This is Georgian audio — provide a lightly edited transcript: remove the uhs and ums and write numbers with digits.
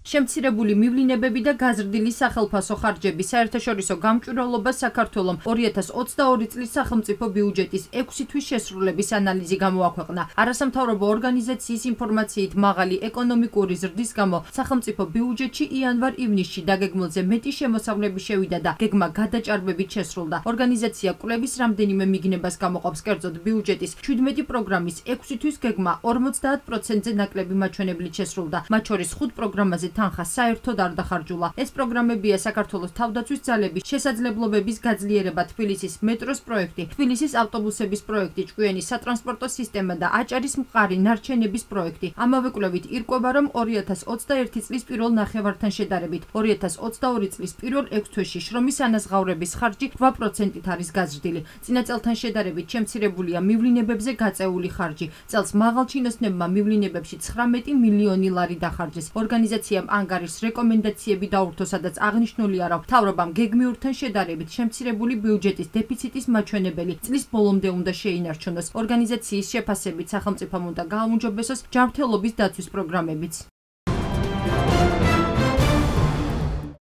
შემცირებული მივლინებები და გაზრდილი სახელმწიფო ხარჯები საერთაშორისო გამჭვირვალობა საქართველოს 2022 წლის სახელმწიფო ბიუჯეტის 6 თვის შესრულების ანალიზი გამოაქვეყნა. არასამთავრობო ორგანიზაციის ინფორმაციით მაღალი ეკონომიკური ზრდის გამო სახელმწიფო ბიუჯეტში იანვარ-ივნისში დაგეგმილზე მეტი შემოსავლები შევიდა და გეგმა გადაჭარბებით შესრულდა. ორგანიზაცია კვლევის რამდენიმე მიგნებას გამოყოფს, კერძოდ ბიუჯეტის 17 პროგრამის 6 თვის გეგმა 50%-ზე ნაკლები მაჩვენებლით შესრულდა. მათ შორის 5 პროგრამაზე თანხა საერთოდ არ დახარჯულა. ეს პროგრამებია საქართველოს თავდაცვის ძალების შესაძლებლობების გაძლიერება, თბილისის მეტროს პროექტი, თბილისის ავტობუსების პროექტი, ჭკვიანის სატრანსპორტო სისტემა და აჭარის მყარი ნარჩენების პროექტი. ამავე კვლევით ირკვევა, რომ 2021 წლის პირველ ნახევართან შედარებით 2022 წლის პირველ 6 თვეში შრომის ანაზღაურების ხარჯი 8%-ით არის გაზრდილი. წინა წელთან შედარებით შემცირებულია მივლინებებზე გაწეული ხარჯი. წელს მაღალჩინოსნებმა მივლინებებში 19 მილიონი ლარი დახარჯეს. ორგანიზაციამ ანგარიშს რეკომენდაციები დაურთო, სადაც აღნიშნულია, რომ მთავრობამ გეგმიურთან შედარებით შემცირებული ბიუჯეტის დეფიციტის მაჩვენებელი წლის ბოლომდე უნდა შეინარჩუნოს. ორგანიზაციის შეფასებით სახელმწიფომ უნდა გააუმჯობესოს ჯანმრთელობის დაცვის პროგრამებიც.